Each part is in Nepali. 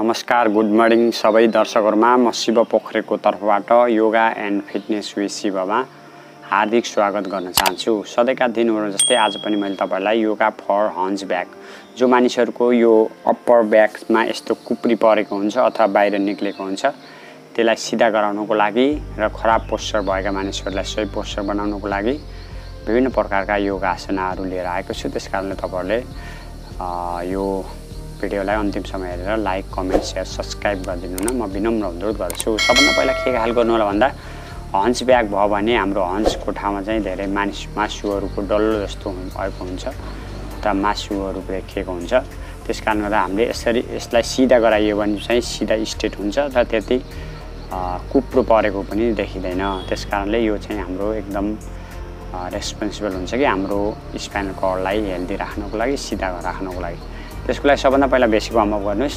नमस्कार गुड मर्निङ सबै दर्शकहरुमा म शिव पोखरेलको तर्फबाट योगा एन्ड फिटनेस विथ शिवमा हार्दिक स्वागत गर्न चाहन्छु। सधैँका दिनहरु जस्तै आज पनि मैले तपाईहरुलाई योगा फर हन्च ब्याक जो मानिसहरुको यो अप्पर ब्याकमा यस्तो कुप्री परेको हुन्छ अथवा बाहिर निक्लेको हुन्छ त्यसलाई सिधा गराउनको लागि र खराब पोस्चर भएका मानिसहरुलाई सही पोस्चर बनाउनको लागि विभिन्न प्रकारका योगा आसनहरु लिएर आएको छु। त्यसकारणले तपाईहरुले यो भिडियोलाई अन्तिमसम्म हेरेर लाइक कमेन्ट शेयर सब्स्क्राइब गरिदिनु न म विनम्र अनुरोध गर्छु। सबभन्दा पहिला के हाल गर्नु होला भन्दा हन्च ब्याक भयो भने हाम्रो हन्चको ठाउँमा चाहिँ धेरै मासुहरुको डल्लो जस्तो भएको हुन्छ त मासुहरु देखिएको हुन्छ। त्यसकारणले गर्दा हामीले यसलाई सिधा गराइयो भने चाहिँ सिधा स्ट्रेट हुन्छ र त्यति कुप्रो परेको पनि देखिदैन। त्यसकारणले यो चाहिँ हाम्रो एकदम रेस्पोन्सिबल हुन्छ कि हाम्रो स्पाइनल कर्डलाई हेल्दी राख्नको लागि सिधा राख्नको लागि। त्यसको लागि सबभन्दा पहिला बेसिक वार्म अप गर्नुस्।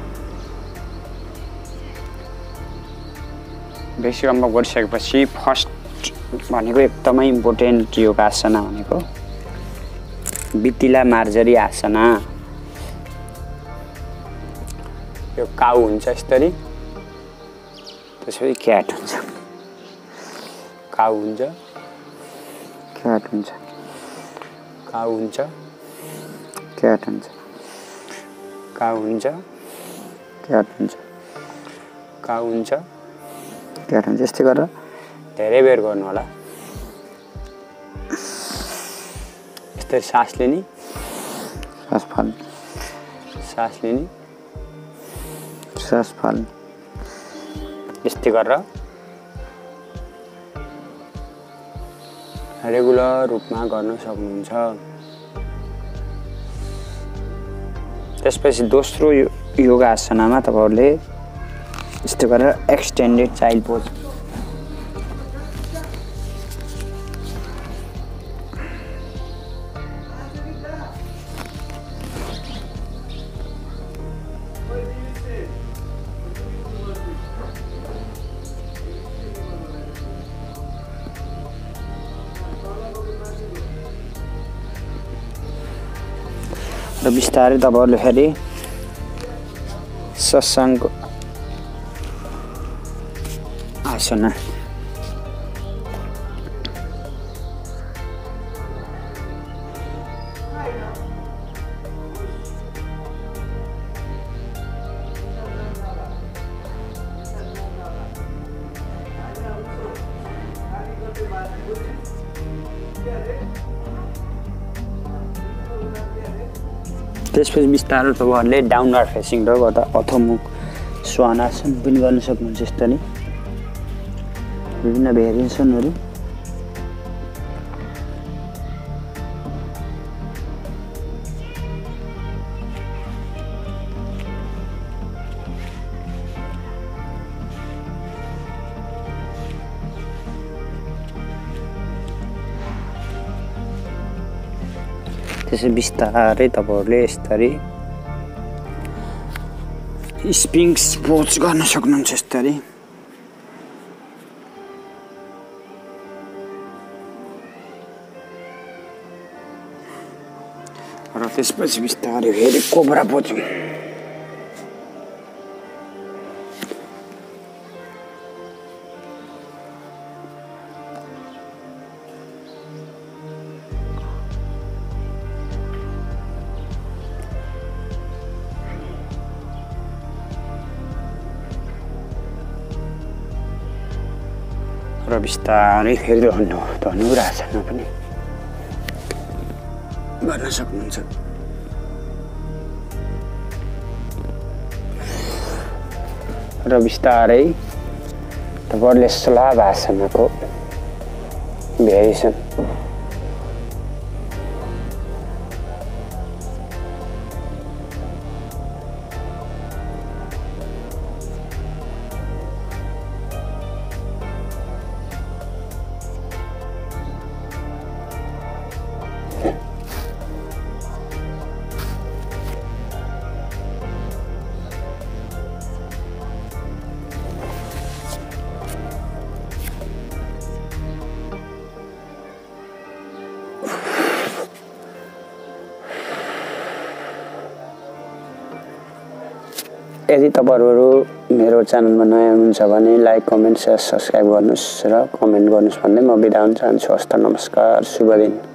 बेसिक वार्म अप गरिसकेपछि फर्स्ट भनेको एकदमै इम्पोर्टेन्ट योगा आसन भनेको बितिला मार्जरी आसन। यो काउ हुन्छ यसरी, त्यसपछि क्याट हुन्छ, काउ हुन्छ, क्याट हुन्छ, काउ हुन्छ, क्याट हुन्छ, काउ हुन्छ, क्याट हुन्छ, काउ हुन्छ, क्याट हुन्छ। यस्तै गरेर धेरै बेर गर्नु होला। यस्तै सास लिने, सास फाल्ने, सास लिने, सास फाल्ने, यस्तै गरेर रेगुलर रूपमा गर्न सक्नुहुन्छ। त्यसपछि दोस्रो योगा आसनमा तपाईहरुले यस्तो गरेर एक्सटेन्डेड चाइल्ड पोज र बिस्तारै तपाईहरुले फेरि सत्सङ्ग आसन त्यसपछि बिस्तारै तपाईहरुले डाउनवर्ड फेसिङ र गर्दा अथोमुख स्वानासन पनि गर्न सक्नुहुन्छ। यसरी विभिन्न भेरिएसनहरु त्यसै बिस्तारै तपाईहरुले यसरी स्पिङ्क्स पोज गर्न सक्नुहुन्छ। यसरी र त्यसपछि बिस्तारै फेरि कोब्रा पोज र बिस्तारै फेरि धनुरासन पनि गर्न सक्नुहुन्छ। र बिस्तारै तपाईहरुले स्लाब आसनको भेरिएसन यदि तपाईहरु मेरो च्यानलमा नयाँ हुनुहुन्छ भने लाइक कमेन्ट शेयर सब्स्क्राइब गर्नुस् र कमेन्ट गर्नुस् भन्दै म बिदा हुन चाहन्छु। हस्त नमस्कार, शुभ दिन।